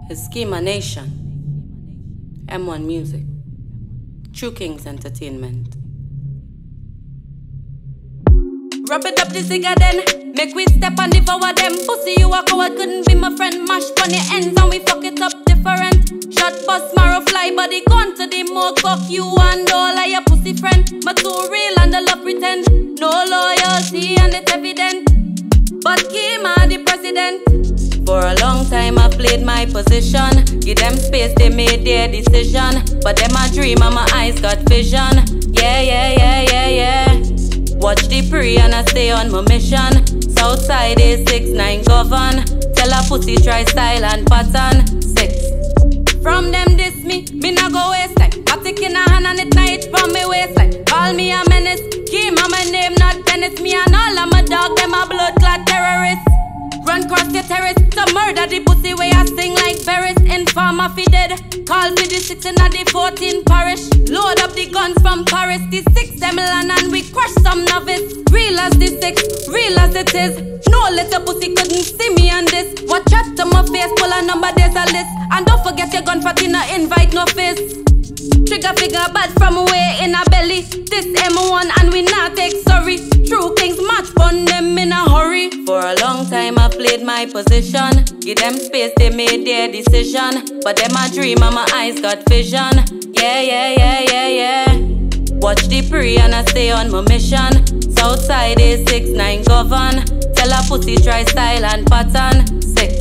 is KeemaNation, M.O.N E Music, True Kings Entertainment. Rub it up the cigar then, make we step on the forward them. Pussy you a coward, couldn't be my friend. Mash on the ends and we fuck it up different. Shot bust, marrow fly, body gone to the more. Fuck you and all of your pussy friend. But too real and the love pretend. No loyalty and it's evident. But Keema the president. For a long time I played my position. Give them space, they made their decision. But them a dream and my eyes got vision. Yeah. Watch the pree and I stay on my mission. Southside is 6-9 govern. Tell a pussy try style and pattern. 6. From them diss me nah go waste time. Matic in a hand and it night from me waistline. Call me a menace, Keema my name not Dennis. Me and all of my dog, them a blood clot terrorists. Run cross your terrace to murder the pussy where I sing like Ferris. Informer fi dead. Call me the 6 in the 14 parish. Load up the guns from Paris. The 6 them land and we crush some novice. Real as the 6, real as it is. No little pussy couldn't see me on this. Watch out to my face, pull a number, there's a list. And don't forget your gun fatty, no invite, no fist. Trigger figure bad from way in a belly. This M.O.N E and we not take sorry. True kings match on them in a hurry. For a long time I played my position. Give them space, they made their decision. But them a dream and my eyes got vision. Yeah. Watch the pree and I stay on my mission. Southside is 6-9 govern. Tell a pussy try style and pattern. 6.